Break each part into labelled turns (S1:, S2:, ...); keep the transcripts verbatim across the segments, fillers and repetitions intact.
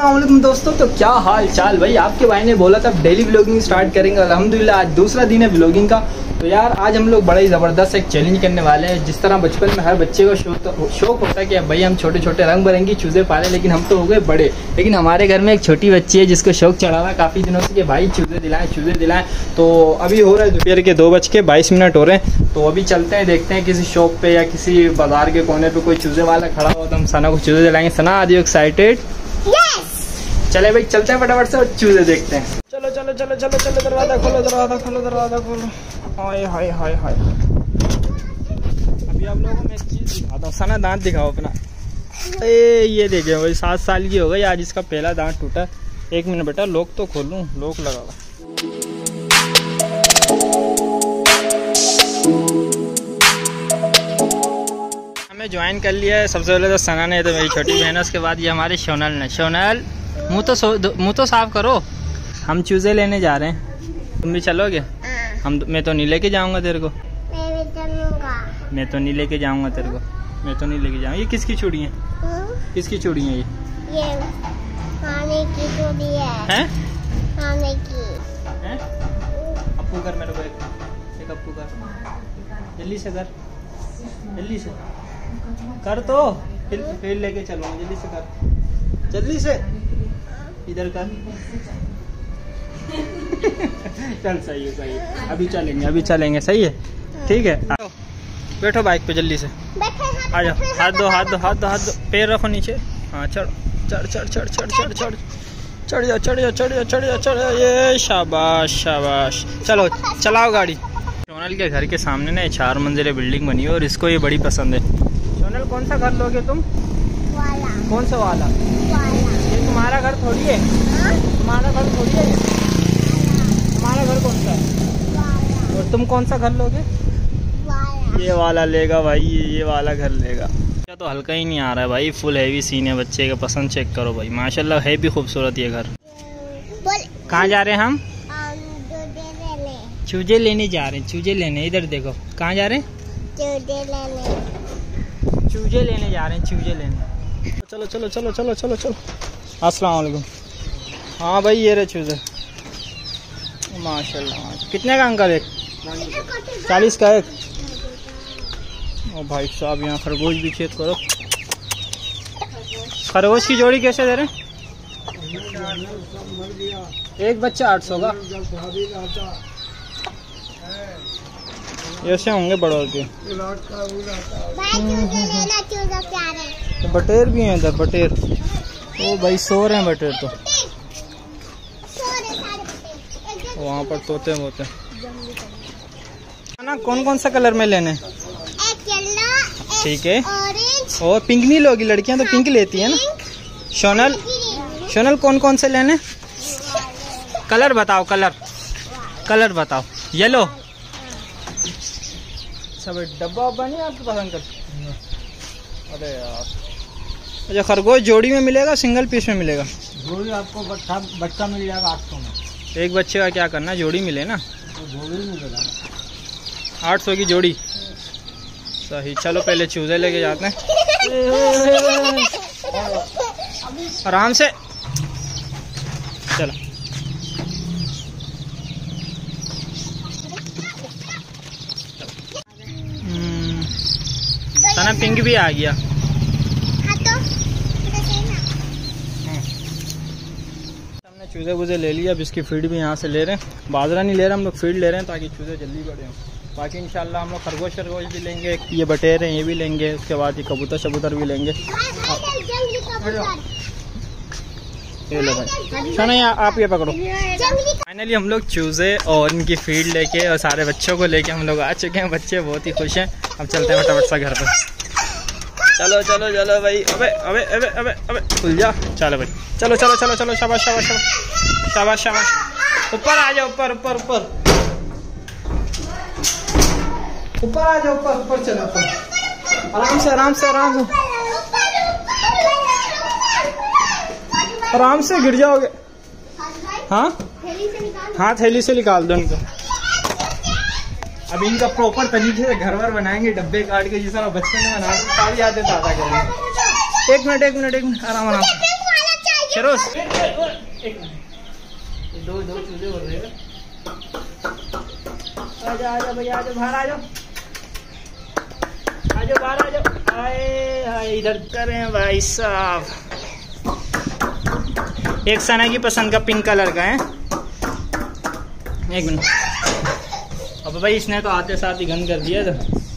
S1: अस्सलाम वालेकुम दोस्तों, तो क्या हाल चाल भाई। आपके भाई ने बोला था डेली व्लॉगिंग स्टार्ट करेंगे। अल्हम्दुलिल्लाह आज दूसरा दिन है व्लॉगिंग का। तो यार आज हम लोग बड़ा ही ज़बरदस्त एक चैलेंज करने वाले हैं। जिस तरह बचपन में हर बच्चे को शौक शौक होता है कि भाई हम छोटे छोटे रंग बिरंगी चूज़े पाले, लेकिन हम तो हो गए बड़े। लेकिन हमारे घर में एक छोटी बच्ची है जिसको शौक चढ़ा हुआ है काफ़ी दिनों से कि भाई चूज़े दिलाएं चूज़े दिलाएं। तो अभी हो रहा है दोपहर के दो बज के बाईस मिनट हो रहे हैं। तो अभी चलते हैं, देखते हैं किसी शॉप पे या किसी बाजार के कोने पे कोई चूज़े वाला खड़ा हो तो हम सना को चूज़े दिलाएंगे। Sana are you excited? चले भाई चलते हैं फटाफट से और चूज़े देखते हैं। चलो चलो चलो चलो चलो दरवाजा खोलो दरवाजा खोलो दरवाजा खोलो। हाय हाय हाय हाय। अभी आप लोगों को मैं एक चीज़ दिखाता हूँ। सना दांत दिखाओ अपना। ए ये देखिए भाई सात साल की हो गई आज इसका पहला दांत टूटा। एक मिनट बेटा लॉक तो खोलूँ, लॉक लगा हुआ। हमें ज्वाइन कर लिया है। सबसे पहले तो सना ने, तो मेरी छोटी बहन है। उसके बाद ये हमारे शोनल ने। शोनल मुँह तो मुँह तो साफ करो। हम चूज़े लेने जा रहे हैं, तुम भी चलोगे? हम मैं तो नहीं लेके जाऊंगा तेरे को।
S2: मैं भी चलूंगा।
S1: मैं तो नहीं लेके जाऊंगा तेरे को। मैं तो नहीं लेके जाऊंगा। ये किसकी चूड़ी है? किसकी चूड़ी है ये?
S2: ये खाने की चूड़ी है।
S1: हैं?
S2: खाने की।
S1: हैं? अप्पू कर मेरे को एक, एक अप्पू कर। जल्दी से कर, जल्दी से कर। तो फिर फिर लेके चलूंगा। जल्दी से कर, जल्दी से इधर कर। चल सही है सही है। अभी चलेंगे अभी चलेंगे सही है ठीक है। बैठो बाइक पे जल्दी से। आ जाओ। हाथ दो हाथ दो हाथ दो हाथ दो। पैर रखो नीचे। हाँ चढ़ चढ़ चढ़ चढ़ चढ़ चढ़ चढ़ चढ़ जाओ चढ़ जाओ चढ़ जाओ चढ़ जाओ चढ़ जाओ। ये शाबाश शाबाश। चलो चलाओ गाड़ी। सोनल के घर के सामने ना चार मंजिले बिल्डिंग बनी है और इसको ये बड़ी पसंद है। सोनल कौन सा घर लोगे तुम?
S2: वाला।
S1: कौन सा वाला?
S2: वाला।
S1: ये तुम्हारा घर थोड़ी है। तुम्हारा घर थोड़ी है। तुम्हारा घर कौन सा है? और तुम कौन सा घर लोगे?
S2: वाला।
S1: ये वाला लेगा भाई। ये ये वाला घर लेगा। क्या तो हल्का ही नहीं आ रहा है भाई। फुल हैवी सीन है बच्चे का। पसंद चेक करो भाई माशाल्लाह है भी खूबसूरत ये घर। कहाँ जा रहे हैं हम? चूजे लेने जा रहे हैं। चूजे लेने इधर देखो। कहाँ जा रहे हैं?
S2: चूजे लेने।
S1: चूजे लेने जा रहे हैं। चूजे लेने। चलो चलो चलो चलो चलो चलो। अस्सलाम वालेकुम। हाँ भाई ये रहे चूजे माशाल्लाह। कितने का अंकल? एक चालीस का एक। ओ भाई साहब यहाँ खरगोश भी चेक करो। खरगोश की जोड़ी कैसे दे रहे हैं? एक बच्चा आठ सौ का। ऐसे होंगे बड़ों के। तो बटेर भी हैं इधर बटेर। ओ भाई सो रहे हैं बटेर तो। वहाँ पर तोते होते ना। कौन कौन सा कलर में लेने?
S2: एक येलो,
S1: ठीक है।
S2: ऑरेंज
S1: और पिंक नहीं लोगी? लड़कियां तो पिंक लेती है ना। शोनल शोनल कौन कौन से लेने? कलर बताओ। कलर कलर बताओ। येलो सब डब्बा वब्बा नहीं आपको पसंद कर? अरे यार अच्छा खरगोश जोड़ी में मिलेगा सिंगल पीस में मिलेगा?
S3: जोड़ी आपको बच्चा बच्चा मिल जाएगा आठ सौ में।
S1: एक बच्चे का क्या करना? जोड़ी मिले ना।
S3: तो जोड़ी मिलेगा
S1: आठ सौ की जोड़ी। सही। चलो पहले चूजे लेके जाते हैं। आराम से चलो। सना पिंक भी आ गया। हमने चूजे वूजे ले लिया। अब इसकी फीड भी यहाँ से ले रहे हैं। बाजरा नहीं ले रहे हम लोग, फीड ले रहे हैं ताकि चूजे जल्दी बढ़े हों। बाकी इंशाल्लाह हम लोग खरगोश खरगोश भी लेंगे। ये बटेर हैं ये भी लेंगे। उसके बाद ये कबूतर शबूतर भी लेंगे। ये लो भाई। सुनो आप ये पकड़ो। फाइनली हम लोग चूजे और इनकी फीड लेके और सारे बच्चों को लेके हम लोग आ चुके हैं। बच्चे बहुत ही खुश हैं। अब चलते हैं फटाफट सा घर पे। चलो चलो चलो भाई। अबे अबे अबे अबे अबे खुल जा। चलो भाई चलो चलो चलो चलो। शाबाश शाबाश शाबाश शाबाश शाबाश। ऊपर आ जाओ। ऊपर ऊपर ऊपर ऊपर आ जाओ। ऊपर ऊपर चलो ऊपर। आराम से आराम से आराम से आराम से गिर जाओगे। हाँ हाँ थैली से निकाल दो इनको। अब इनका प्रॉपर तरीके से घर वर बनाएंगे, डब्बे काट के जिस तरह बचपन में बना सारी यादें ताज़ा करेंगे। एक मिनट एक मिनट एक मिनट आराम आराम शरोज दो दो चूजे बोल रहे हैं। आजा आजा भैया आजा बाहर आ जाओ आ जाओ बाहर आ जाओ। आए हाय इधर करें भाई साहब। एक सना की पसंद का पिंक कलर का है। एक मिनट। अब भाई इसने तो आते साथ ही गंद कर दिया था।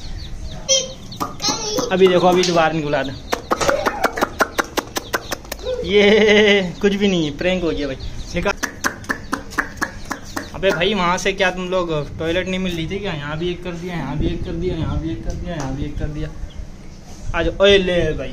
S1: अभी देखो अभी दोबारा निकला था। ये कुछ भी नहीं है, प्रैंक हो गया भाई। निकाल। अबे भाई वहाँ से क्या तुम लोग टॉयलेट नहीं मिल रही थी क्या? यहाँ भी एक कर दिया, यहाँ भी एक कर दिया, यहाँ भी एक कर दिया, यहाँ भी एक कर दिया। आज ओए ले भाई।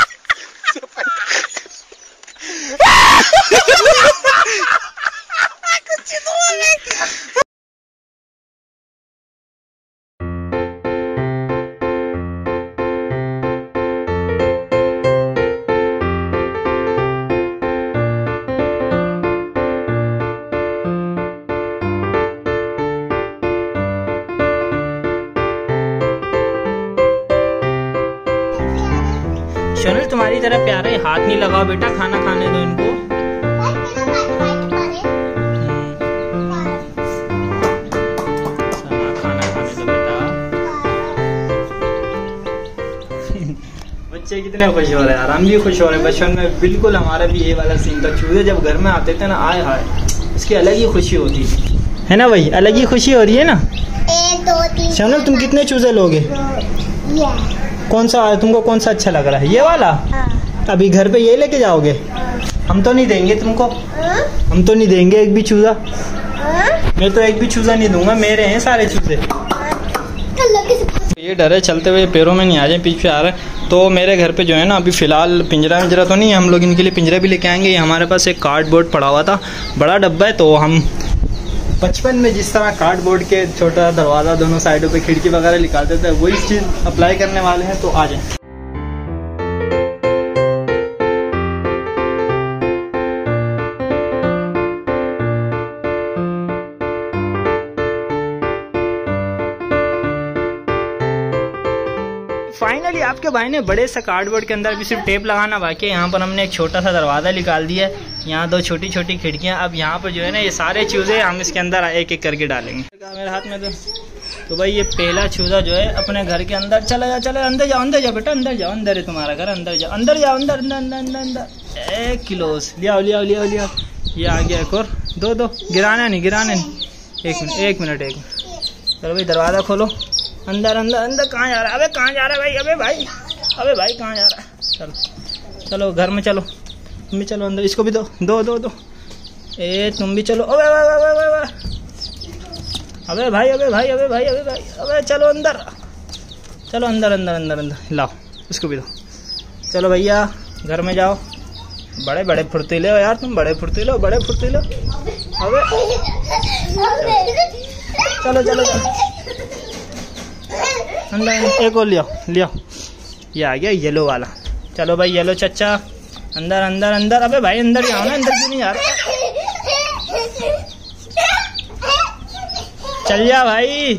S1: शोनल तुम्हारी तरह प्यारे हाथ नहीं लगाओ बेटा, खाना खाने दो इनको। खाना खाने दो बेटा। बच्चे कितने खुश हो रहे हैं यार, हम भी खुश हो रहे हैं। बचपन में बिल्कुल हमारा भी ये वाला सीन था। चूजे जब घर में आते थे ना, आए हाय उसकी अलग ही खुशी होती है ना भाई, अलग ही खुशी हो रही है ना।
S2: एक दो तीन।
S1: शोनल तुम कितने चूजे लोगे? कौन सा तुमको कौन सा अच्छा लग रहा है? ये वाला? अभी घर पे ये लेके जाओगे? हम तो नहीं देंगे तुमको, हम तो नहीं देंगे एक भी चूजा। मैं तो एक भी चूजा नहीं दूंगा, मेरे हैं सारे चूजे। ये डर है चलते हुए पैरों में नहीं आ जाए, पीछे आ रहा है। तो मेरे घर पे जो है ना अभी फिलहाल पिंजरा विंजरा तो नहीं है, हम लोग इनके लिए पिंजरा भी लेके आएंगे। ये हमारे पास एक कार्डबोर्ड पड़ा हुआ था, बड़ा डब्बा है। तो हम बचपन में जिस तरह कार्डबोर्ड के छोटा दरवाज़ा दोनों साइडों पे खिड़की वगैरह निकालते थे, वही चीज़ अप्लाई करने वाले हैं। तो आ जाए। फाइनली आपके भाई ने बड़े सा कार्डबोर्ड के अंदर भी सिर्फ टेप लगाना बाकी है। यहाँ पर हमने एक छोटा सा दरवाज़ा निकाल दिया है, यहाँ दो छोटी छोटी खिड़कियाँ। अब यहाँ पर जो है ना ये सारे चूजे हम इसके अंदर एक एक करके डालेंगे। मेरे हाथ में तो तो भाई ये पहला चूजा जो है अपने घर के अंदर चला जा चला अंदर जाओ अंदर जाओ बेटा अंदर जाओ, अंदर है तुम्हारा घर, अंदर जाओ अंदर जाओ अंदर अंदर अंदर अंदर अंदर। एक किलोस लियाओ लियाओ लियाओ लियाओ। ये आ गया एक और, दो दो गिराना नहीं गिराना नहीं। एक मिनट एक मिनट एक मिनट। चलो भाई दरवाज़ा खोलो। अंदर अंदर अंदर। कहाँ जा रहा है? अबे कहाँ जा रहा है भाई? अबे भाई अबे भाई कहाँ जा रहा है? चलो चलो घर में चलो, तुम भी चलो अंदर। इसको भी दो दो दो दो। ए तुम भी चलो। अबे अबे अबे अबे अबे भाई अबे भाई अबे भाई अबे भाई अबे चलो अंदर चलो अंदर अंदर अंदर अंदर। लाओ इसको भी दो। चलो भैया घर में जाओ। बड़े बड़े फुर्तीले हो यार तुम, बड़े फुर्तीले हो बड़े फुर्तीले हो। अबे चलो चलो चलो अंदर। एक और लिया लिया। ये आ गया येलो वाला। चलो भाई येलो चच्चा अंदर अंदर अंदर। अबे भाई अंदर जाओ ना, अंदर क्यों नहीं आ रहा? चल जा भाई।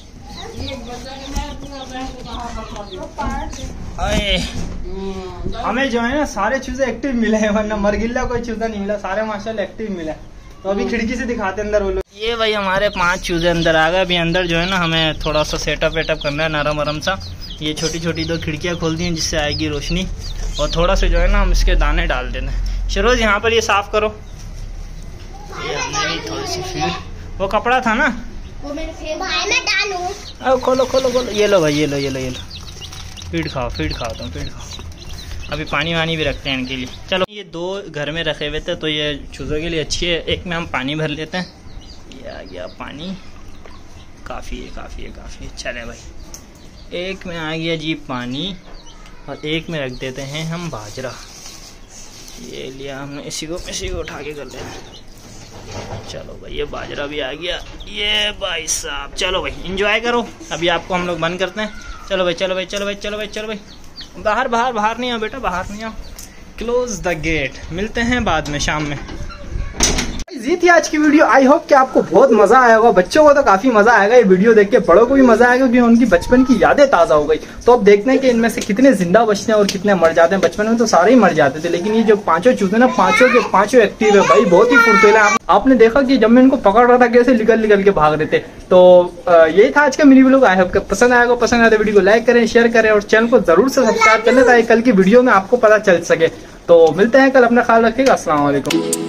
S1: अरे हमें जो है ना सारे चूजे एक्टिव मिले हैं, वरना मरगिल्ला कोई चूजा नहीं मिला, सारे माशाल्लाह एक्टिव मिले। तो अभी खिड़की से दिखाते अंदर वो लोग। ये भाई हमारे पांच चूजे अंदर आ गए। अभी अंदर जो है ना हमें थोड़ा सा सेटअप वेटअप करना है, नरम वरम सा। ये छोटी छोटी दो खिड़कियाँ खोल दी हैं जिससे आएगी रोशनी, और थोड़ा सा जो है ना हम इसके दाने डाल देना है। शरोज यहाँ पर ये साफ करो। ये हमने थोड़ी सी फीड, वो कपड़ा था ना
S2: वो मेरे भाई में डालूं।
S1: अब खोलो खोलो खोलो। ये लो भाई ये लो ये लो ये लो। फीड खाओ फीड खाओ तुम फीड खाओ। अभी पानी वानी भी रखते हैं इनके लिए। चलो ये दो घर में रखे हुए थे तो ये चूज़ों के लिए अच्छी है। एक में हम पानी भर लेते हैं। ये आ गया पानी, काफ़ी है काफ़ी है काफ़ी है। चले भाई एक में आ गया जी पानी, और एक में रख देते हैं हम बाजरा। ये लिया हमने, इसी को इसी को उठा के कर लेते हैं। चलो भाई ये बाजरा भी आ गया। ये भाई साहब चलो भाई इंजॉय करो। अभी आपको हम लोग बंद करते हैं। चलो भाई चलो भाई चलो भाई चलो भाई चलो भाई बाहर बाहर बाहर नहीं आओ बेटा, बाहर नहीं आओ। Close the gate. मिलते हैं बाद में शाम में। ये थी आज की वीडियो। आई होप कि आपको बहुत मजा आया होगा, बच्चों को तो काफी मजा आएगा ये वीडियो देख के, बड़ों को भी मजा आएगा क्योंकि उनकी बचपन की यादें ताजा हो गई। तो अब देखते हैं कि इनमें से कितने जिंदा बचते हैं और कितने मर जाते हैं। बचपन में तो सारे ही मर जाते थे, लेकिन ये जो पांचों चूते ना, पांचों के पांचों एक्टिव है भाई, बहुत ही फुर्तीला। आपने देखा कि जब मैं इनको पकड़ रहा था कैसे निकल निकल के भाग रहे थे। तो यही था आज का मिनी व्लॉग। आई होप कि पसंद आएगा, पसंद आए तो वीडियो को लाइक करें, शेयर करें और चैनल को जरूर से सब्सक्राइब कर लें ताकि कल की वीडियो में आपको पता चल सके। तो मिलते हैं कल, अपना ख्याल रखिएगा। अस्सलाम वालेकुम।